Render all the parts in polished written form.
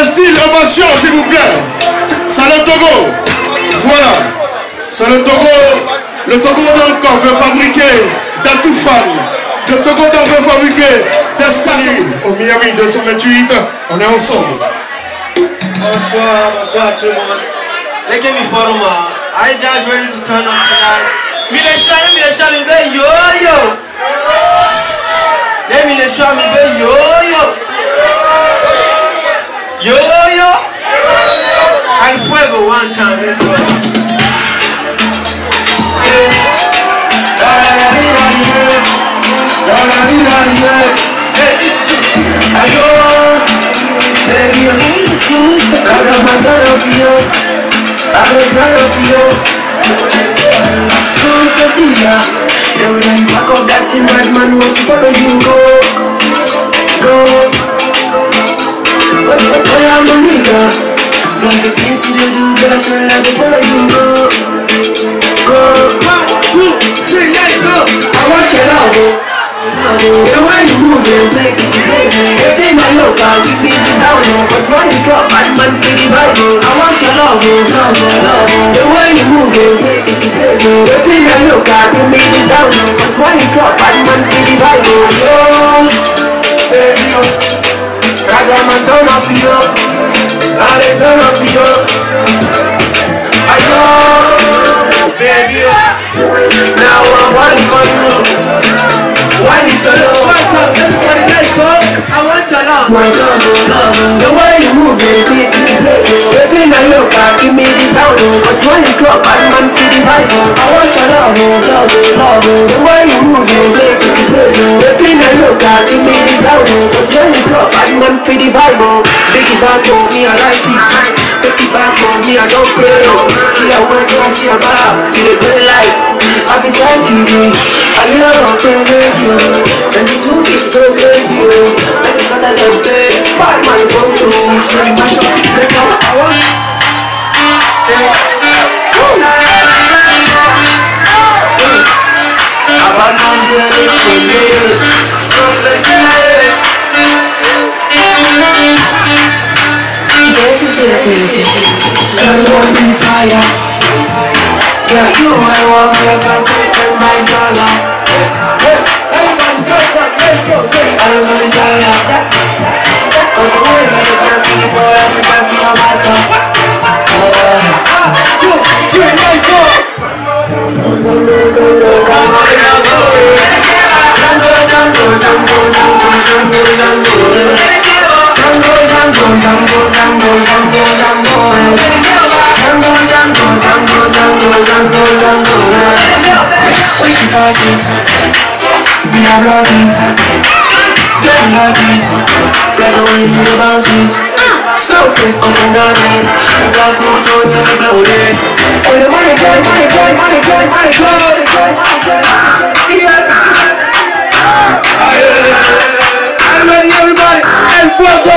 le style ovation, s'il vous plaît. C'est le Togo. Voilà. C'est le Togo. Le Togo d'encore veut fabriquer des Toufan. Le Togo d'encore veut fabriquer des Stali. Au Miami 228, on est ensemble. Bonsoir, bonsoir tout le monde. Let's get me for them all. Are you guys ready to turn up tonight? Me the show me baby yo yo. Let me the show me baby yo yo. Yo yo. And fuego one time, let's go. Ayo, baby, I got my gun up here. I got my gun up here. Oh, Cecilia, every time you back up that thing, bad man, want to follow you, go. But I'm a nigga. Like the things you do, but I say I can follow you, go. 1, 2, 3, let's go. I want your love, the way you move it, make it play. Everything I look at, give me this down, cause when you drop, bad man, pretty Bible. I want your love, the way you move it, make it play. Everything I look at, give me this down, cause when you drop, bad man, pretty Bible. Yo, baby, yo, Ragaman, turn up, yo. I turn up, yo. Ayo, baby, yo. Now I'm falling for you. Why is so low? Everybody, let's go. I want your love. My love. The way you move it, it's pleasure. Baby, now look at, give me this down. Cause when you drop, bad man, pretty Bible. I want your love. The way you move it, it's pleasure. Baby, now look at, give me this down. Cause when you drop, bad man, pretty Bible. Take it back on me, I like it. Take it back on me, I don't play. See I work, I see a bar. See the good life. I be thanking you. I hear I'm changing you. And the two kids go crazy. I just got that damn thing. Bad man come through. Straight my shot. Let's go. I want. A bad man really for me. Dirty Disney. Everyone be fire. Yeah, you my one, I can't spend my dollar. Everybody go, I'm gonna die. Cause the way you look at me, boy, every time for your matter. 2, 3, pass it, me I love it, get like it, like the way you bounce it. Slow face up and down it, the black goes on you be bloated. And the money going, yeah. I'm ready everybody, and fuego!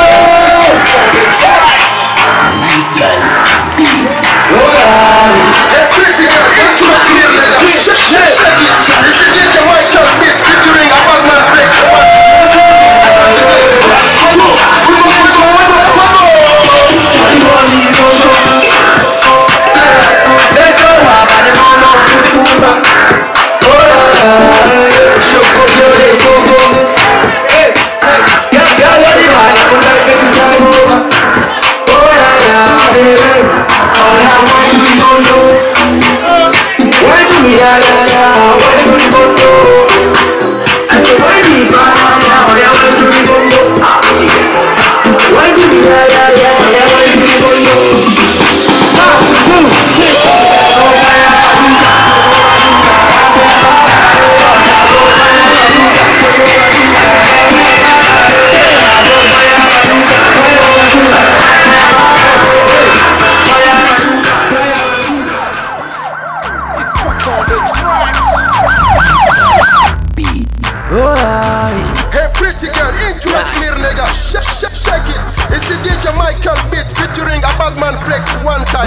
Hey, pretty girl, ain't too much here like that. Shake it. This is DJ Michael Beat featuring a bad man flex.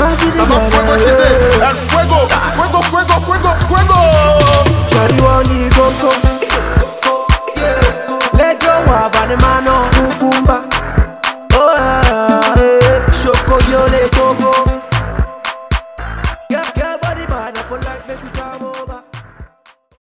Shawty want the